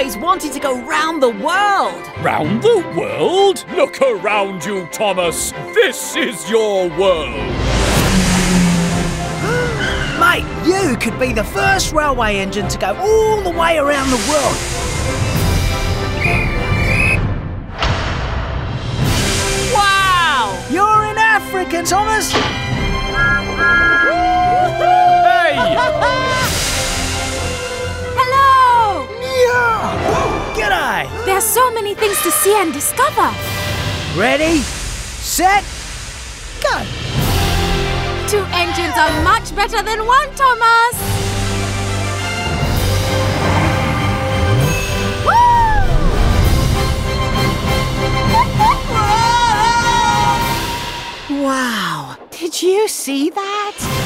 always wanted to go round the world. Round the world? Look around you, Thomas. This is your world. Mate, you could be the first railway engine to go all the way around the world. Wow! You're in Africa, Thomas. Hey! Hello! Yeah! G'day! There's so many things to see and discover. Ready, set, go! 2 engines are much better than 1, Thomas. Woo! Wow! Did you see that?